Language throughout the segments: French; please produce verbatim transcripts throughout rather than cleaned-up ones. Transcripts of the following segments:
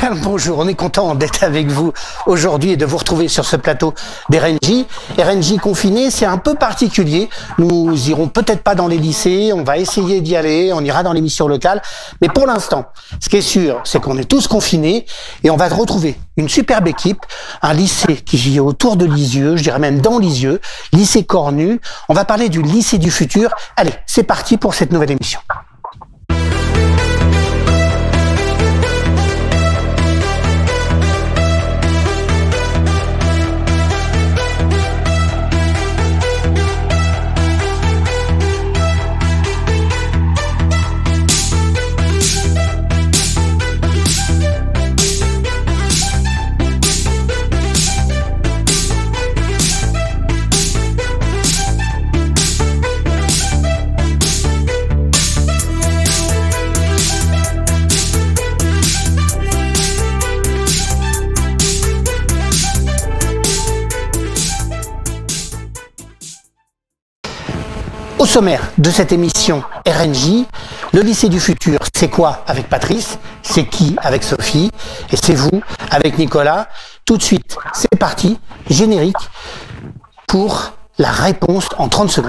Bien le bonjour, on est content d'être avec vous aujourd'hui et de vous retrouver sur ce plateau d'R N J. R N J confiné, c'est un peu particulier. Nous irons peut-être pas dans les lycées, on va essayer d'y aller, on ira dans les missions locales. Mais pour l'instant, ce qui est sûr, c'est qu'on est tous confinés et on va retrouver une superbe équipe, un lycée qui est autour de Lisieux, je dirais même dans Lisieux, lycée Cornu. On va parler du lycée du futur. Allez, c'est parti pour cette nouvelle émission. Au sommaire de cette émission R N J, le lycée du futur, c'est quoi avec Patrice? C'est qui avec Sophie? Et c'est vous avec Nicolas? Tout de suite, c'est parti, générique pour la réponse en trente secondes.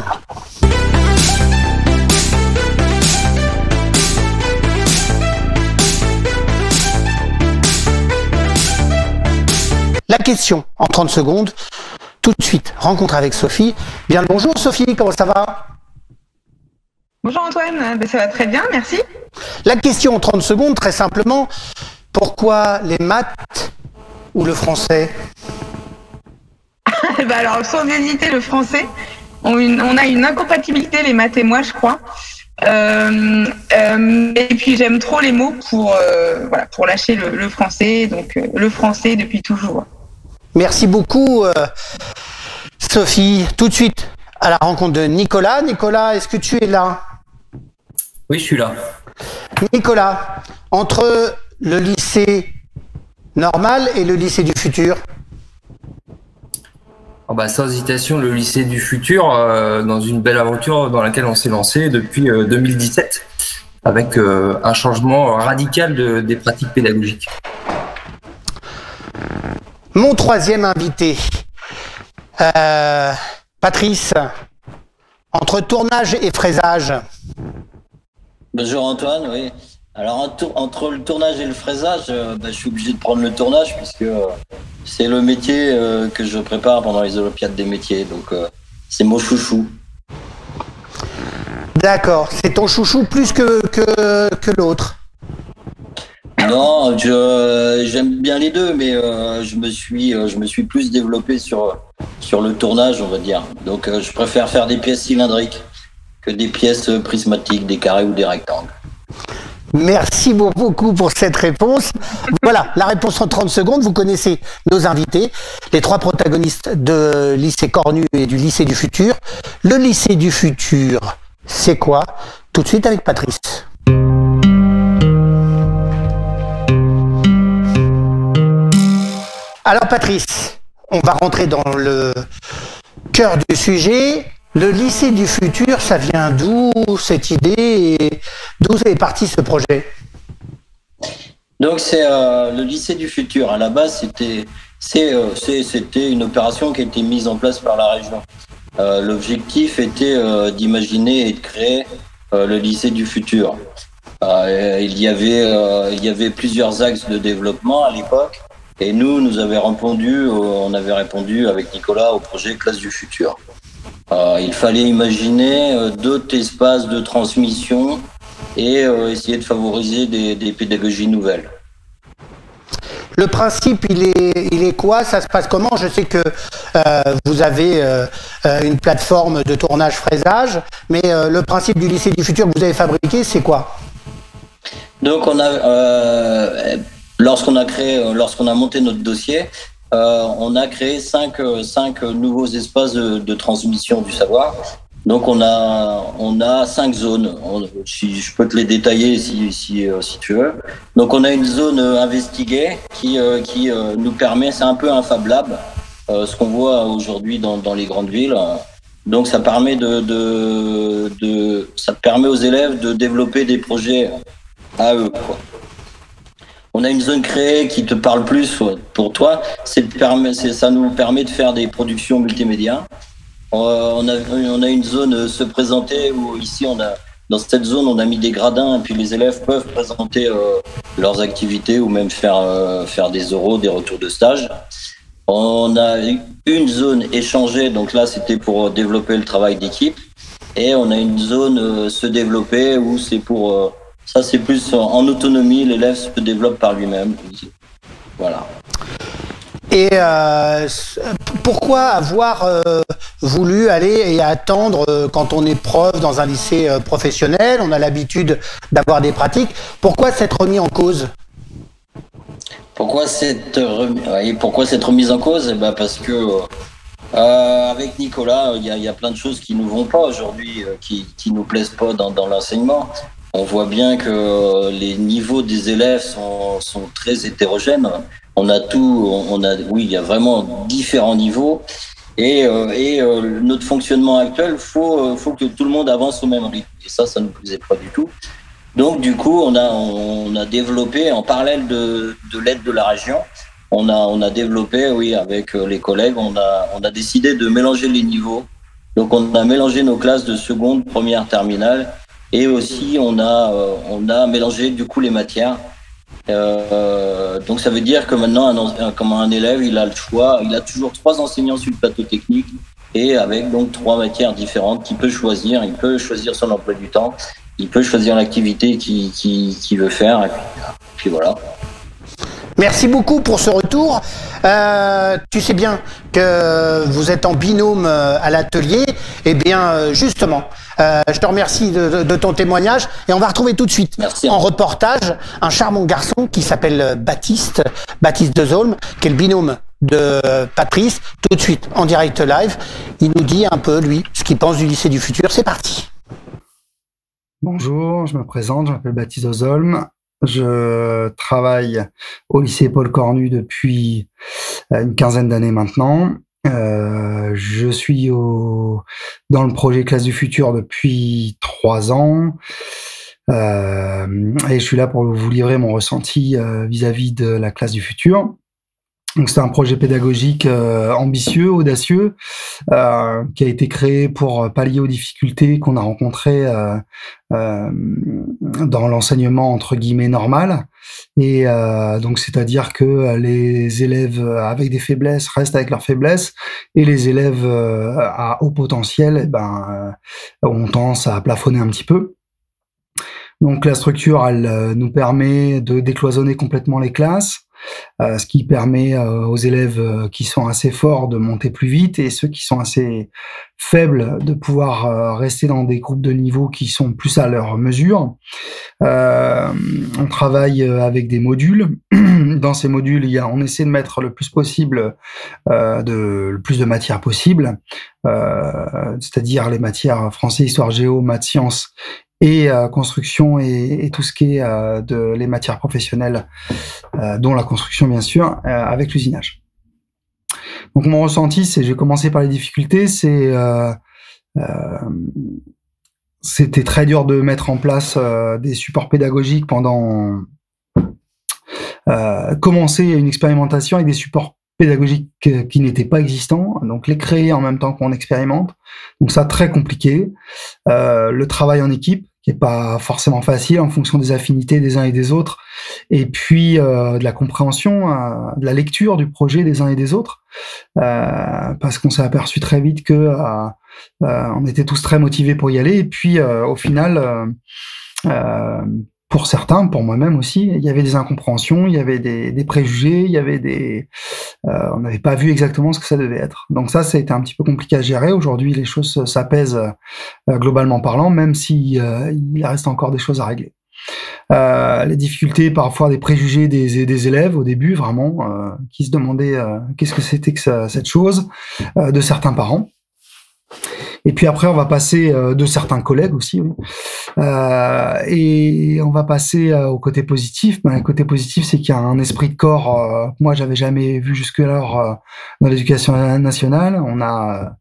La question en trente secondes, tout de suite, rencontre avec Sophie. Bien le bonjour Sophie, comment ça va? Bonjour Antoine, ben ça va très bien, merci. La question en trente secondes, très simplement, pourquoi les maths ou le français? ben alors, sans hésiter, le français, on, une, on a une incompatibilité, les maths et moi, je crois. Euh, euh, et puis j'aime trop les mots pour, euh, voilà, pour lâcher le, le français, donc euh, le français depuis toujours. Merci beaucoup euh, Sophie. Tout de suite à la rencontre de Nicolas. Nicolas, est-ce que tu es là? Oui, je suis là. Nicolas, entre le lycée normal et le lycée du futur? Oh bah, sans hésitation, le lycée du futur, euh, dans une belle aventure dans laquelle on s'est lancé depuis euh, deux mille dix-sept, avec euh, un changement radical de, des pratiques pédagogiques. Mon troisième invité, euh, Patrice, entre tournage et fraisage. Bonjour Antoine, oui. Alors entre le tournage et le fraisage, euh, bah, je suis obligé de prendre le tournage puisque euh, c'est le métier euh, que je prépare pendant les Olympiades des métiers, donc euh, c'est mon chouchou. D'accord, c'est ton chouchou plus que, que, que l'autre? Non, je, j'aime bien les deux, mais euh, je me suis, je me suis plus développé sur, sur le tournage, on va dire. Donc euh, je préfère faire des pièces cylindriques que des pièces prismatiques, des carrés ou des rectangles. Merci beaucoup pour cette réponse. Voilà, la réponse en trente secondes. Vous connaissez nos invités, les trois protagonistes de lycée Cornu et du lycée du futur. Le lycée du futur, c'est quoi? Tout de suite avec Patrice. Alors Patrice, on va rentrer dans le cœur du sujet. Le lycée du futur, ça vient d'où cette idée et d'où est parti ce projet? Donc c'est euh, le lycée du futur. À la base, c'était c'est, euh, c'est, c'était une opération qui a été mise en place par la région. Euh, l'objectif était euh, d'imaginer et de créer euh, le lycée du futur. Euh, il y avait euh, il y avait plusieurs axes de développement à l'époque. Et nous, nous avions répondu, on avait répondu avec Nicolas au projet Classe du futur. Euh, il fallait imaginer euh, d'autres espaces de transmission et euh, essayer de favoriser des, des pédagogies nouvelles. Le principe, il est, il est quoi? Ça se passe comment? Je sais que euh, vous avez euh, une plateforme de tournage fraisage, mais euh, le principe du lycée du futur que vous avez fabriqué, c'est quoi? Donc, on a, euh, lorsqu'on a créé, lorsqu'on a monté notre dossier, euh, on a créé cinq, cinq nouveaux espaces de, de transmission du savoir. Donc, on a, on a cinq zones. On, si je peux te les détailler si, si, si tu veux. Donc, on a une zone investiguée qui, qui nous permet, c'est un peu un Fab Lab, euh, ce qu'on voit aujourd'hui dans, dans les grandes villes. Donc, ça permet de, de, de, ça permet aux élèves de développer des projets à eux, quoi. on a une zone créée qui te parle plus pour toi. C'est, c'est ça nous permet de faire des productions multimédia. Euh, on a on a une zone se présenter où ici on a dans cette zone on a mis des gradins et puis les élèves peuvent présenter euh, leurs activités ou même faire euh, faire des oraux, des retours de stage. On a une zone échangée, donc là c'était pour développer le travail d'équipe, et on a une zone euh, se développer où c'est pour euh, ça c'est plus en autonomie, l'élève se développe par lui-même. Voilà. Et euh, pourquoi avoir euh, voulu aller et attendre euh, quand on est prof dans un lycée euh, professionnel, on a l'habitude d'avoir des pratiques, pourquoi s'être remis en cause? Pourquoi cette, remis... oui, pourquoi cette remise en cause? Eh ben parce que euh, avec Nicolas, il y, y a plein de choses qui nous vont pas aujourd'hui, euh, qui qui nous plaisent pas dans, dans l'enseignement. On voit bien que les niveaux des élèves sont, sont très hétérogènes. On a tout, on a, oui, il y a vraiment différents niveaux. Et, euh, et euh, notre fonctionnement actuel, faut, faut que tout le monde avance au même rythme. Et ça, ça ne nous plaisait pas du tout. Donc, du coup, on a, on a développé, en parallèle de, de l'aide de la région, on a, on a développé, oui, avec les collègues, on a, on a décidé de mélanger les niveaux. Donc, on a mélangé nos classes de seconde, première, terminale. Et aussi, on a, euh, on a mélangé du coup les matières. Euh, donc, ça veut dire que maintenant, un, un, comme un élève, il a le choix. Il a toujours trois enseignants sur le plateau technique et avec donc trois matières différentes qu'il peut choisir. Il peut choisir son emploi du temps. Il peut choisir l'activité qu'il, qu'il, qu'il veut faire. Et puis, et puis voilà. Merci beaucoup pour ce retour. Euh, tu sais bien que vous êtes en binôme à l'atelier. Eh bien, justement, euh, je te remercie de, de, de ton témoignage et on va retrouver tout de suite Merci. En reportage un charmant garçon qui s'appelle Baptiste, Baptiste Dezolmes, qui est le binôme de Patrice. Tout de suite, en direct live, il nous dit un peu, lui, ce qu'il pense du lycée du futur. C'est parti. Bonjour, je me présente, je m'appelle Baptiste Dezolmes. Je travaille au lycée Paul Cornu depuis une quinzaine d'années maintenant. Euh, je suis au, dans le projet Classe du Futur depuis trois ans. Euh, et je suis là pour vous livrer mon ressenti euh, vis-à-vis de la Classe du Futur. Donc c'est un projet pédagogique euh, ambitieux, audacieux, euh, qui a été créé pour pallier aux difficultés qu'on a rencontrées euh, euh, dans l'enseignement entre guillemets normal. Et euh, donc c'est-à-dire que les élèves avec des faiblesses restent avec leurs faiblesses et les élèves euh, à haut potentiel, eh ben, euh, ont tendance à plafonner un petit peu. Donc la structure, elle euh, nous permet de décloisonner complètement les classes. Euh, ce qui permet euh, aux élèves euh, qui sont assez forts de monter plus vite et ceux qui sont assez faibles de pouvoir euh, rester dans des groupes de niveau qui sont plus à leur mesure. Euh, on travaille avec des modules. Dans ces modules, il y a, on essaie de mettre le plus possible euh, de le plus de matières possible, euh, c'est-à-dire les matières français, histoire, géo, maths, sciences et euh, construction et, et tout ce qui est euh, de les matières professionnelles, euh, dont la construction bien sûr, euh, avec l'usinage. Donc mon ressenti, c'est, j'ai commencé par les difficultés, c'est euh, euh, c'était très dur de mettre en place euh, des supports pédagogiques pendant euh, commencer une expérimentation avec des supports pédagogiques qui n'étaient pas existants, donc les créer en même temps qu'on expérimente. Donc ça, très compliqué. Euh, le travail en équipe, qui est pas forcément facile en fonction des affinités des uns et des autres, et puis euh, de la compréhension, euh, de la lecture du projet des uns et des autres, euh, parce qu'on s'est aperçu très vite que euh, euh, on était tous très motivés pour y aller, et puis euh, au final, euh, euh, pour certains, pour moi-même aussi, il y avait des incompréhensions, il y avait des, des préjugés, il y avait des, euh, on n'avait pas vu exactement ce que ça devait être. Donc ça, ça a été un petit peu compliqué à gérer. Aujourd'hui, les choses s'apaisent euh, globalement parlant, même si euh, il reste encore des choses à régler. Euh, les difficultés, parfois des préjugés des, des élèves au début, vraiment, euh, qui se demandaient euh, qu'est-ce que c'était que ça, cette chose, euh, de certains parents. Et puis après, on va passer euh, de certains collègues aussi, oui. euh, et on va passer euh, au côté positif. Ben, le côté positif, c'est qu'il y a un esprit de corps euh, que moi j'avais jamais vu jusque-là euh, dans l'éducation nationale. On a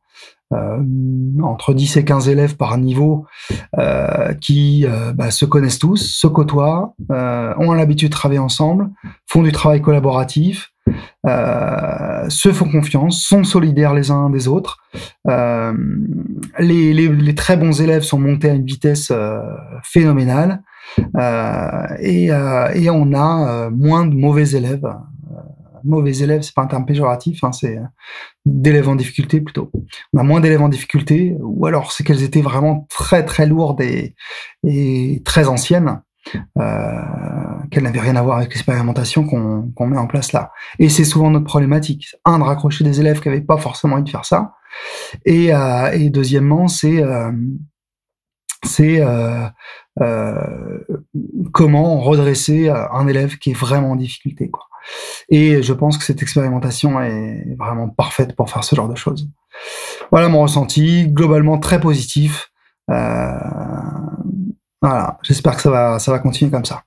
euh, entre dix et quinze élèves par niveau euh, qui euh, bah, se connaissent tous, se côtoient, euh, ont l'habitude de travailler ensemble, font du travail collaboratif, euh, se font confiance, sont solidaires les uns des autres. Euh, les, les, les très bons élèves sont montés à une vitesse euh, phénoménale euh, et, euh, et on a euh, moins de mauvais élèves. Euh, mauvais élèves, c'est pas un terme péjoratif, hein, c'est d'élèves en difficulté plutôt. On a moins d'élèves en difficulté, ou alors c'est qu'elles étaient vraiment très très lourdes et, et très anciennes. Euh, qu'elle n'avait rien à voir avec l'expérimentation qu'on qu'on met en place là. Et c'est souvent notre problématique. Un, de raccrocher des élèves qui n'avaient pas forcément envie de faire ça. Et, euh, et deuxièmement, c'est euh, c'est euh, euh, comment redresser un élève qui est vraiment en difficulté, quoi. Et je pense que cette expérimentation est vraiment parfaite pour faire ce genre de choses. Voilà mon ressenti, globalement très positif. Euh, Voilà, j'espère que ça va, ça va continuer comme ça.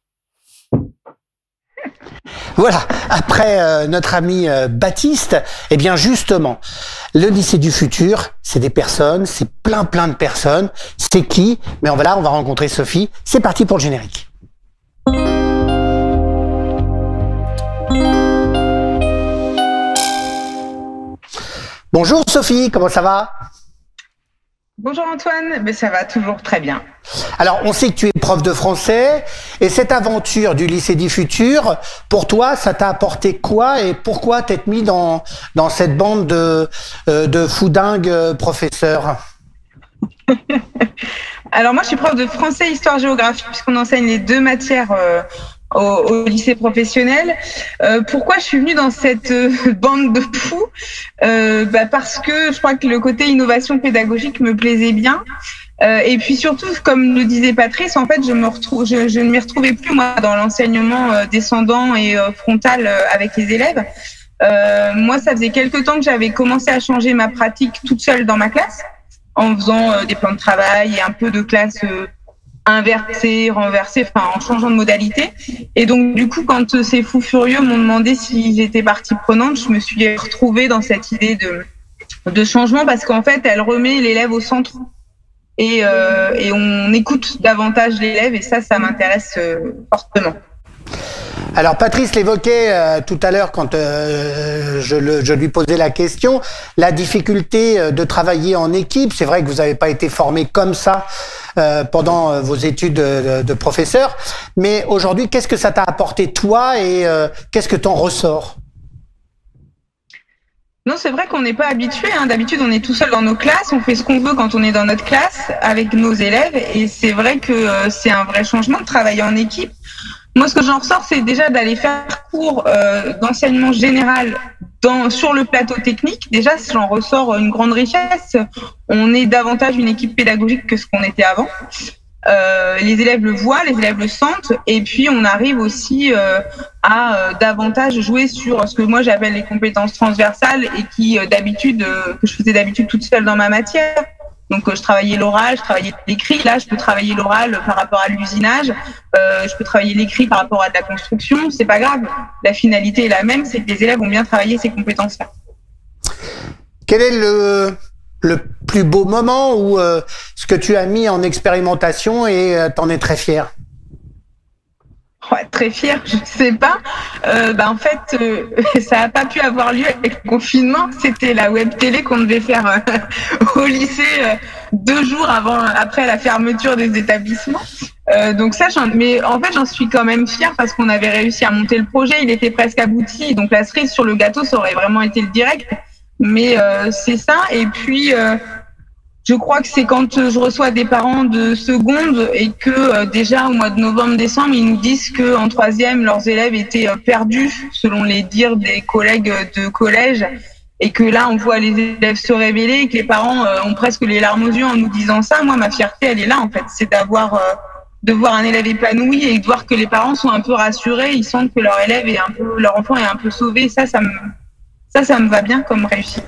Voilà, après euh, notre ami euh, Baptiste, eh bien justement, le lycée du futur, c'est des personnes, c'est plein plein de personnes. C'est qui? Mais on va là, on va rencontrer Sophie. C'est parti pour le générique. Bonjour Sophie, comment ça va? Bonjour Antoine, mais ça va toujours très bien. Alors, on sait que tu es prof de français, et cette aventure du lycée du futur, pour toi, ça t'a apporté quoi et pourquoi t'être mis dans, dans cette bande de, euh, de foudingues professeurs? Alors moi, je suis prof de français, histoire, géographie, puisqu'on enseigne les deux matières euh, au, au lycée professionnel. Euh, pourquoi je suis venue dans cette euh, bande de fous? euh, bah Parce que je crois que le côté innovation pédagogique me plaisait bien. Euh, et puis surtout, comme le disait Patrice, en fait, je me retrouve, je, je ne m'y retrouvais plus moi dans l'enseignement euh, descendant et euh, frontal euh, avec les élèves. Euh, moi, ça faisait quelque temps que j'avais commencé à changer ma pratique toute seule dans ma classe, en faisant euh, des plans de travail et un peu de classe euh, inversée, renversée, enfin en changeant de modalité. Et donc du coup, quand euh, ces fous furieux m'ont demandé si j'étais partie prenante, je me suis retrouvée dans cette idée de de changement parce qu'en fait, elle remet l'élève au centre. Et, euh, et on écoute davantage l'élève et ça, ça m'intéresse euh, fortement. Alors Patrice l'évoquait euh, tout à l'heure quand euh, je, le, je lui posais la question, la difficulté euh, de travailler en équipe. C'est vrai que vous n'avez pas été formé comme ça euh, pendant euh, vos études de, de professeur, mais aujourd'hui, qu'est-ce que ça t'a apporté toi et euh, qu'est-ce que t'en ressors? Non, c'est vrai qu'on n'est pas habitué. Hein. D'habitude, on est tout seul dans nos classes, on fait ce qu'on veut quand on est dans notre classe avec nos élèves. Et c'est vrai que euh, c'est un vrai changement de travailler en équipe. Moi, ce que j'en ressors, c'est déjà d'aller faire cours euh, d'enseignement général dans, sur le plateau technique. Déjà, j'en ressors une grande richesse. On est davantage une équipe pédagogique que ce qu'on était avant. Euh, les élèves le voient, les élèves le sentent, et puis on arrive aussi euh, à euh, davantage jouer sur ce que moi j'appelle les compétences transversales et qui euh, d'habitude euh, que je faisais d'habitude toute seule dans ma matière. Donc euh, je travaillais l'oral, je travaillais l'écrit. Là, je peux travailler l'oral par rapport à l'usinage, euh, je peux travailler l'écrit par rapport à de la construction. C'est pas grave. La finalité est la même, c'est que les élèves ont bien travaillé ces compétences-là. Quel est le le plus beau moment ou euh, ce que tu as mis en expérimentation et euh, t'en es très fier? Ouais, très fière, je sais pas. Euh, bah, en fait, euh, ça n'a pas pu avoir lieu avec le confinement. C'était la web télé qu'on devait faire euh, au lycée euh, deux jours avant, après la fermeture des établissements. Euh, donc ça, mais en fait, j'en suis quand même fière parce qu'on avait réussi à monter le projet. Il était presque abouti. Donc la cerise sur le gâteau, ça aurait vraiment été le direct. Mais euh, c'est ça. Et puis, euh, je crois que c'est quand je reçois des parents de seconde et que euh, déjà au mois de novembre-décembre, ils nous disent que en troisième, leurs élèves étaient euh, perdus, selon les dires des collègues de collège, et que là, on voit les élèves se révéler et que les parents euh, ont presque les larmes aux yeux en nous disant ça. Moi, ma fierté, elle est là en fait. C'est d'avoir euh, de voir un élève épanoui et de voir que les parents sont un peu rassurés. Ils sentent que leur élève est un peu, leur enfant est un peu sauvé. Ça, ça me Ça, ça me va bien comme réussite.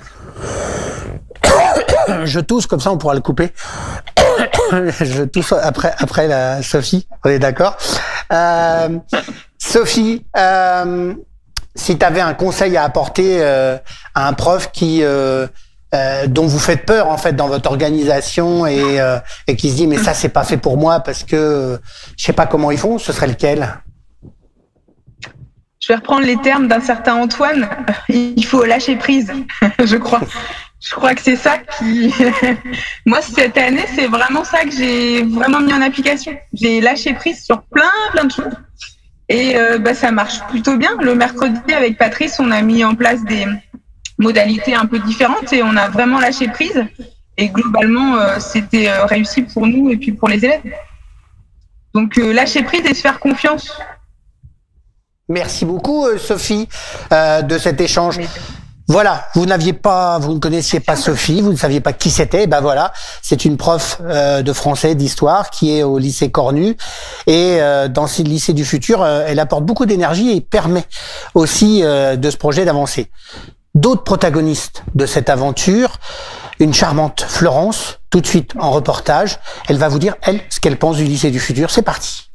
Je tousse, comme ça on pourra le couper. Je tousse après, après la Sophie, on est d'accord. Euh, Sophie, euh, si tu avais un conseil à apporter euh, à un prof qui euh, euh, dont vous faites peur en fait dans votre organisation et, euh, et qui se dit mais ça c'est pas fait pour moi parce que euh, je sais pas comment ils font, ce serait lequel? Je vais reprendre les termes d'un certain Antoine. Il faut lâcher prise, je crois. Je crois que c'est ça qui... Moi, cette année, c'est vraiment ça que j'ai vraiment mis en application. J'ai lâché prise sur plein, plein de choses. Et euh, bah, ça marche plutôt bien. Le mercredi, avec Patrice, on a mis en place des modalités un peu différentes et on a vraiment lâché prise. Et globalement, euh, c'était euh, réussi pour nous et puis pour les élèves. Donc, euh, lâcher prise et se faire confiance. Merci beaucoup, euh, Sophie, euh, de cet échange. Mais... Voilà, vous n'aviez pas, vous ne connaissiez pas Sophie, vous ne saviez pas qui c'était. Ben voilà, c'est une prof euh, de français, d'histoire, qui est au lycée Cornu, et euh, dans ce lycée du futur, euh, elle apporte beaucoup d'énergie et permet aussi euh, de ce projet d'avancer. D'autres protagonistes de cette aventure, une charmante Florence, tout de suite en reportage. Elle va vous dire elle ce qu'elle pense du lycée du futur. C'est parti.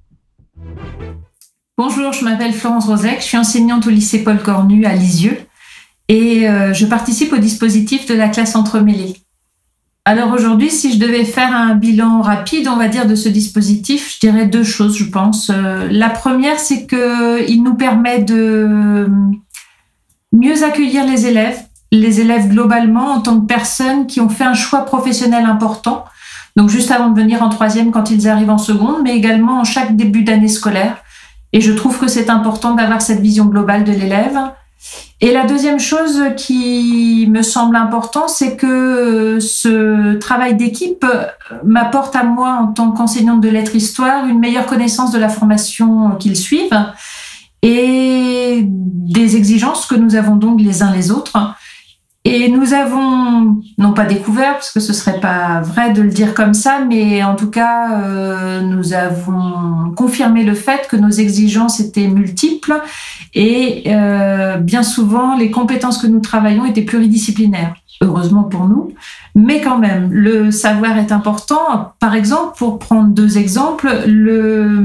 Bonjour, je m'appelle Florence Rozek, je suis enseignante au lycée Paul Cornu à Lisieux. Et euh, je participe au dispositif de la classe entremêlée. Alors aujourd'hui, si je devais faire un bilan rapide, on va dire, de ce dispositif, je dirais deux choses, je pense. Euh, la première, c'est qu'il nous permet de mieux accueillir les élèves, les élèves globalement en tant que personnes qui ont fait un choix professionnel important, donc juste avant de venir en troisième quand ils arrivent en seconde, mais également en chaque début d'année scolaire. Et je trouve que c'est important d'avoir cette vision globale de l'élève. Et la deuxième chose qui me semble important, c'est que ce travail d'équipe m'apporte à moi, en tant qu'enseignante de lettres-histoire, une meilleure connaissance de la formation qu'ils suivent et des exigences que nous avons donc les uns les autres. Et nous avons, non pas découvert, parce que ce serait pas vrai de le dire comme ça, mais en tout cas, euh, nous avons confirmé le fait que nos exigences étaient multiples et euh, bien souvent, les compétences que nous travaillons étaient pluridisciplinaires. Heureusement pour nous, mais quand même, le savoir est important. Par exemple, pour prendre deux exemples, le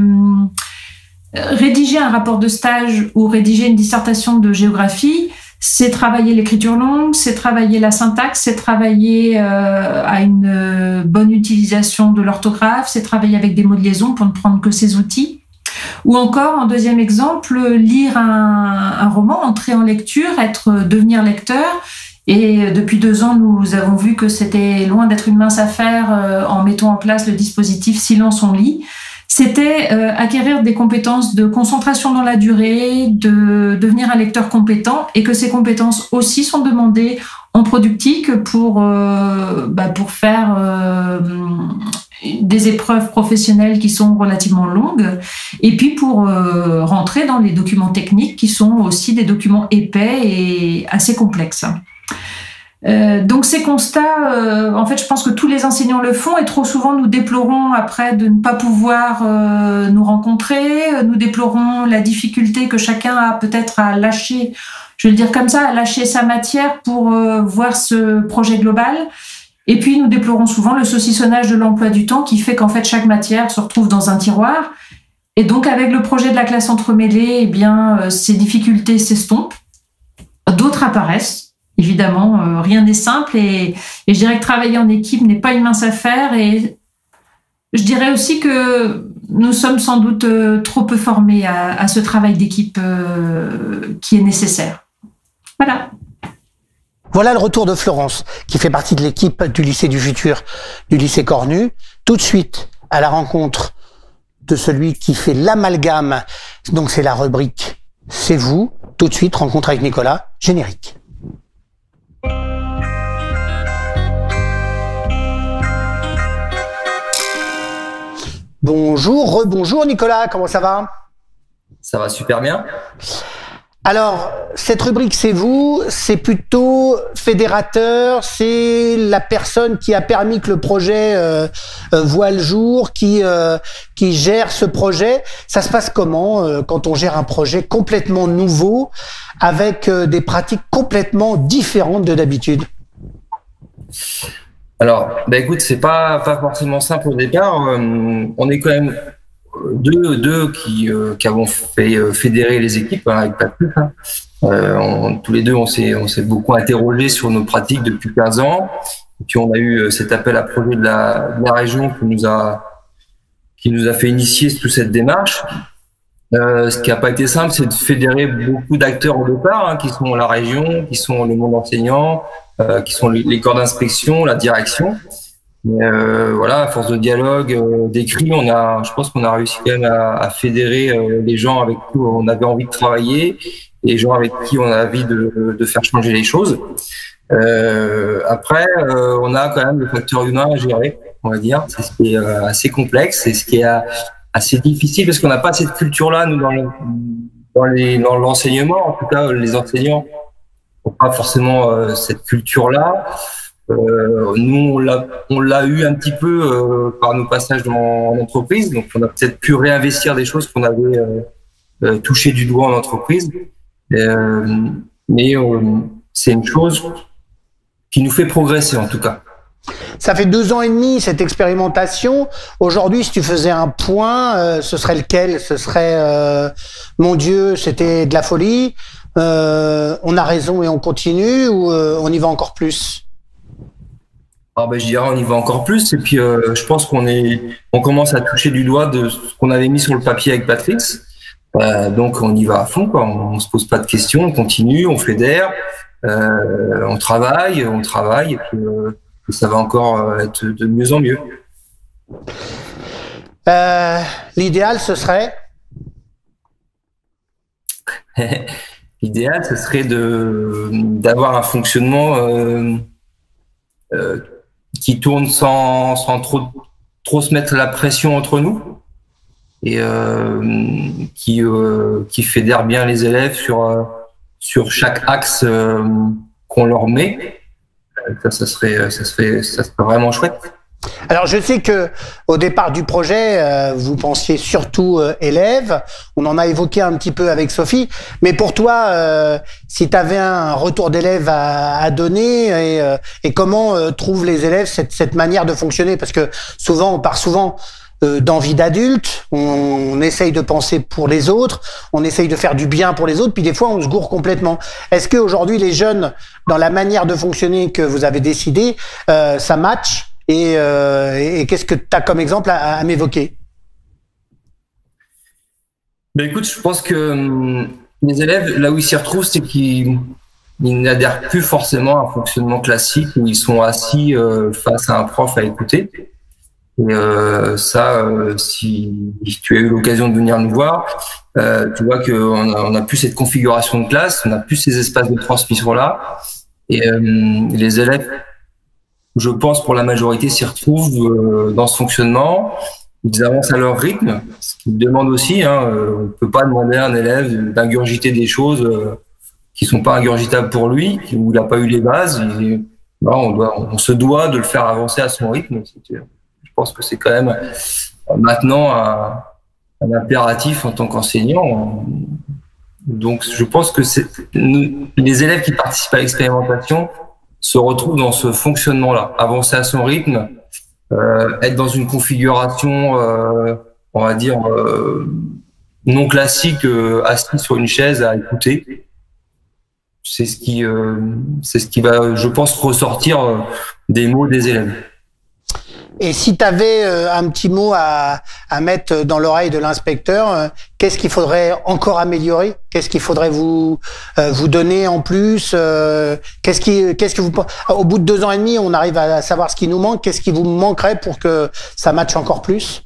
rédiger un rapport de stage ou rédiger une dissertation de géographie, c'est travailler l'écriture longue, c'est travailler la syntaxe, c'est travailler euh, à une bonne utilisation de l'orthographe, c'est travailler avec des mots de liaison pour ne prendre que ces outils. Ou encore, en deuxième exemple, lire un, un roman, entrer en lecture, être, devenir lecteur. Et depuis deux ans, nous avons vu que c'était loin d'être une mince affaire euh, en mettant en place le dispositif Silence on lit. C'était euh, acquérir des compétences de concentration dans la durée, de devenir un lecteur compétent, et que ces compétences aussi sont demandées en productique pour, euh, bah, pour faire euh, des épreuves professionnelles qui sont relativement longues, et puis pour euh, rentrer dans les documents techniques qui sont aussi des documents épais et assez complexes. Euh, donc ces constats, euh, en fait, je pense que tous les enseignants le font et trop souvent nous déplorons après de ne pas pouvoir euh, nous rencontrer, nous déplorons la difficulté que chacun a peut-être à lâcher, je vais le dire comme ça, à lâcher sa matière pour euh, voir ce projet global. Et puis nous déplorons souvent le saucissonnage de l'emploi du temps qui fait qu'en fait chaque matière se retrouve dans un tiroir. Et donc avec le projet de la classe entremêlée, eh bien euh, ces difficultés s'estompent, d'autres apparaissent. Évidemment, euh, rien n'est simple et, et je dirais que travailler en équipe n'est pas une mince affaire et je dirais aussi que nous sommes sans doute euh, trop peu formés à, à ce travail d'équipe euh, qui est nécessaire. Voilà. Voilà le retour de Florence, qui fait partie de l'équipe du lycée du futur, du lycée Cornu. Tout de suite, à la rencontre de celui qui fait l'amalgame, donc c'est la rubrique « C'est vous ». Tout de suite, rencontre avec Nicolas, générique. Bonjour, rebonjour Nicolas, comment ça va? Ça va super bien. Alors, cette rubrique, c'est vous, c'est plutôt fédérateur, c'est la personne qui a permis que le projet euh, euh, voit le jour, qui, euh, qui gère ce projet. Ça se passe comment euh, quand on gère un projet complètement nouveau, avec euh, des pratiques complètement différentes de d'habitude? Alors, bah écoute, c'est pas pas forcément simple au départ. Euh, on est quand même deux, deux qui, euh, qui avons fait euh, fédérer les équipes hein, avec Patrick. Hein. Euh, on, tous les deux, on s'est, on s'est beaucoup interrogé sur nos pratiques depuis quinze ans. Et puis on a eu cet appel à projet de la, de la région qui nous a, qui nous a fait initier toute cette démarche. Euh, ce qui n'a pas été simple, c'est de fédérer beaucoup d'acteurs au départ, hein, qui sont la région, qui sont le monde enseignant, euh, qui sont les, les corps d'inspection, la direction. Mais euh, voilà, à force de dialogue, euh, d'écrit, on a, je pense qu'on a réussi quand même à, à fédérer euh, les gens avec qui on avait envie de travailler, et les gens avec qui on a envie de, de faire changer les choses. Euh, après, euh, on a quand même le facteur humain à gérer, on va dire. C'est ce qui est euh, assez complexe, c'est ce qui est assez difficile parce qu'on n'a pas cette culture-là, nous, dans, le, dans, les, dans l'enseignement. En tout cas, les enseignants n'ont pas forcément euh, cette culture-là. Euh, nous, on l'a, on l'a eu un petit peu euh, par nos passages dans, en entreprise. Donc, on a peut-être pu réinvestir des choses qu'on avait euh, euh, touchées du doigt en entreprise. Euh, mais euh, c'est une chose qui nous fait progresser, en tout cas. Ça fait deux ans et demi, cette expérimentation. Aujourd'hui, si tu faisais un point, euh, ce serait lequel? Ce serait, euh, mon Dieu, c'était de la folie, euh, on a raison et on continue, ou euh, on y va encore plus? Ah ben, je dirais on y va encore plus. Et puis, euh, je pense qu'on est, on commence à toucher du doigt de ce qu'on avait mis sur le papier avec Patrick. Euh, donc, on y va à fond, quoi. On, on se pose pas de questions, on continue, on fédère, euh, on travaille, on travaille, et puis, euh, et ça va encore être de mieux en mieux. Euh, l'idéal, ce serait L'idéal, ce serait de d'avoir un fonctionnement euh, euh, qui tourne sans, sans trop, trop se mettre la pression entre nous et euh, qui, euh, qui fédère bien les élèves sur, euh, sur chaque axe euh, qu'on leur met. Ça, ça serait, ça serait, ça serait vraiment chouette. Alors, je sais que au départ du projet, euh, vous pensiez surtout euh, élèves. On en a évoqué un petit peu avec Sophie. Mais pour toi, euh, si tu avais un retour d'élèves à, à donner, et, euh, et comment euh, trouvent les élèves cette, cette manière de fonctionner? Parce que souvent, on part souvent euh, d'envie d'adulte. On, on essaye de penser pour les autres. On essaye de faire du bien pour les autres. Puis des fois, on se gourre complètement. Est-ce qu'aujourd'hui, les jeunes, dans la manière de fonctionner que vous avez décidé, euh, ça match? Et, euh, et qu'est-ce que tu as comme exemple à, à m'évoquer? Ben écoute, je pense que hum, les élèves, là où ils s'y retrouvent, c'est qu'ils ils n'adhèrent plus forcément à un fonctionnement classique où ils sont assis euh, face à un prof à écouter. Et euh, ça, euh, si, si tu as eu l'occasion de venir nous voir, euh, tu vois qu'on a, on a plus cette configuration de classe, on a plus ces espaces de transmission-là. Et euh, les élèves, je pense pour la majorité, s'y retrouvent euh, dans ce fonctionnement. Ils avancent à leur rythme, ce qu'ils demandent aussi. Hein, euh, on ne peut pas demander à un élève d'ingurgiter des choses euh, qui ne sont pas ingurgitables pour lui, où il n'a pas eu les bases. Et, voilà, on, doit, on se doit de le faire avancer à son rythme. Je pense que c'est quand même maintenant un, un impératif en tant qu'enseignant. Donc je pense que c'est, les élèves qui participent à l'expérimentation se retrouvent dans ce fonctionnement-là, avancer à son rythme, euh, être dans une configuration, euh, on va dire, euh, non classique, euh, assis sur une chaise à écouter. C'est ce qui, euh, c'est ce qui va, je pense, ressortir euh, des mots des élèves. Et si tu avais euh, un petit mot à, à mettre dans l'oreille de l'inspecteur, euh, qu'est-ce qu'il faudrait encore améliorer? Qu'est-ce qu'il faudrait vous euh, vous donner en plus? euh, Qu'est-ce qui, qu'est-ce que vous, au bout de deux ans et demi, on arrive à savoir ce qui nous manque. Qu'est-ce qui vous manquerait pour que ça matche encore plus?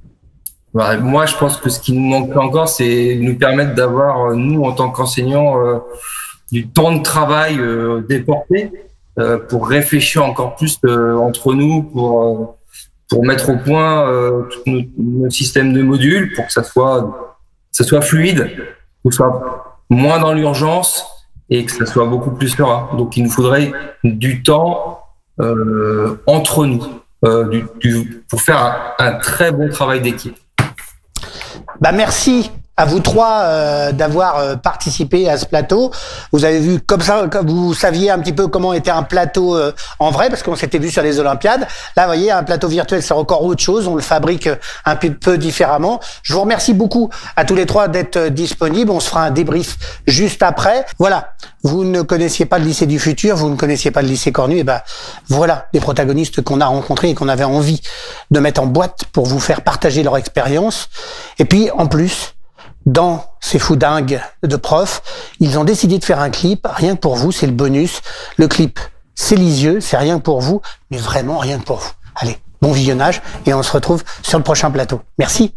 Bah, moi, je pense que ce qui nous manque encore, c'est nous permettre d'avoir, nous, en tant qu'enseignants, euh, du temps de travail euh, déporté euh, pour réfléchir encore plus euh, entre nous, pour euh, pour mettre au point euh, tout notre, notre système de modules, pour que ça soit, ça soit fluide, que ce soit moins dans l'urgence et que ça soit beaucoup plus serein. Donc, il nous faudrait du temps euh, entre nous euh, du, du, pour faire un, un très bon travail d'équipe. Bah merci à vous trois euh, d'avoir euh, participé à ce plateau. Vous avez vu comme ça, comme vous saviez un petit peu comment était un plateau euh, en vrai, parce qu'on s'était vu sur les Olympiades. Là, vous voyez, un plateau virtuel, c'est encore autre chose. On le fabrique un peu, peu différemment. Je vous remercie beaucoup à tous les trois d'être disponibles. On se fera un débrief juste après. Voilà. Vous ne connaissiez pas le lycée du futur, vous ne connaissiez pas le lycée Cornu. Et ben voilà les protagonistes qu'on a rencontrés et qu'on avait envie de mettre en boîte pour vous faire partager leur expérience. Et puis en plus, dans ces fous dingues de profs, ils ont décidé de faire un clip, rien que pour vous, c'est le bonus. Le clip, c'est Lisieux, c'est rien que pour vous, mais vraiment rien que pour vous. Allez, bon visionnage et on se retrouve sur le prochain plateau. Merci.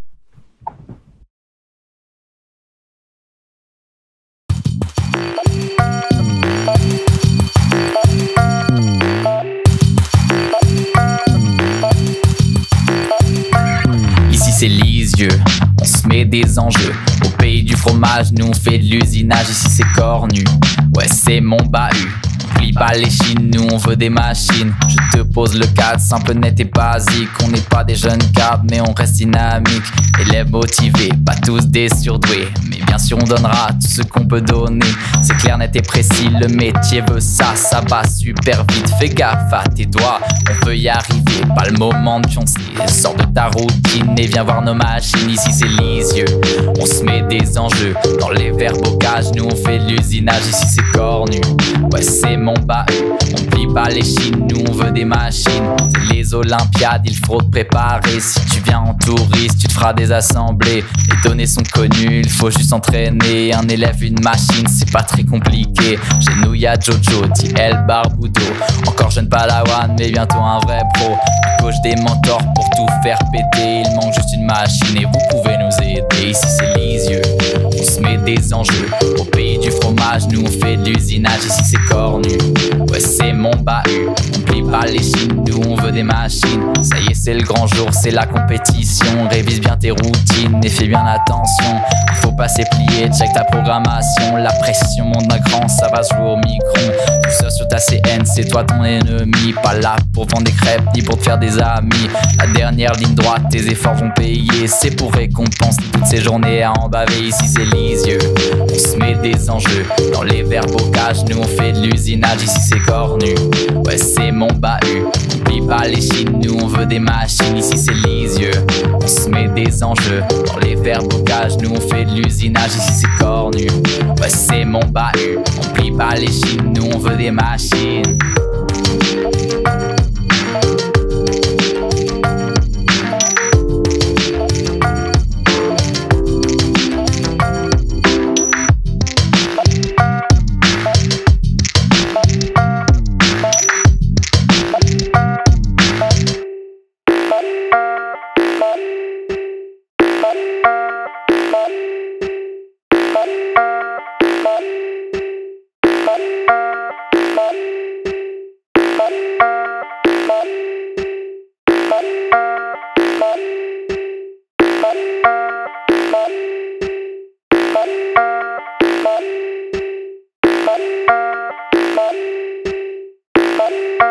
C'est Lisieux, on se met des enjeux. Au pays du fromage, nous on fait de l'usinage. Ici c'est Cornu, ouais c'est mon bahut. On plie pas les chines, nous on veut des machines. Je te pose le cadre, simple, net et basique. On n'est pas des jeunes cadres, mais on reste dynamique. Élèves motivés, pas tous des surdoués. Mais bien sûr on donnera tout ce qu'on peut donner. C'est clair, net et précis, le métier veut ça. Ça va super vite, fais gaffe à tes doigts. On peut y arriver, pas le moment de pioncer. Sors de ta routine et viens voir nos machines. Ici c'est Lisieux, on se met des enjeux. Dans les verbocages, nous on fait de l'usinage. Ici c'est Cornu, ouais c'est mon bahut. On plie pas les chines, nous on veut des machines. C'est les Olympiades, il faut te préparer. Si tu viens en touriste, tu te feras des assemblées. Les données sont connues, il faut juste s'entraîner. Un élève, une machine, c'est pas très compliqué. Chez nous y'a Jojo, dit El Barbudo. Encore jeune palawan, mais bientôt un vrai pro. Coach des mentors pour tout faire péter. Il manque juste une machine et vous pouvez nous aider. Ici c'est Lisieux, on se met des enjeux. Au pays du fromage, nous on fait de l'usinage. Ici c'est Cornu, ouais c'est mon bahut. On plie pas les chines, nous on veut des machines. Ça y est c'est le grand jour, c'est la compétition. Révise bien tes routines et fais bien attention. Faut pas s'éplier, check ta programmation. La pression monte d'un cran, ça va se jouer au micron. Tout ça sur ta C N, c'est toi ton ennemi. Pas là pour vendre des crêpes ni pour te faire des amis. La dernière ligne droite, tes efforts vont payer. C'est pour récompenser toutes ces journées à en baver. Ici c'est Lisieux, on se met des enjeux. Dans les verbocages, nous on fait de l'usinage. Ici c'est Cornu, ouais c'est mon bahut. On plie pas les chines, nous on veut des machines. Ici c'est Lisieux, on se met des enjeux. Dans les verbocages, nous on fait de l'usinage. Ici c'est Cornu, ouais c'est mon bahut. On plie pas les chines, nous on veut des machines. Bye.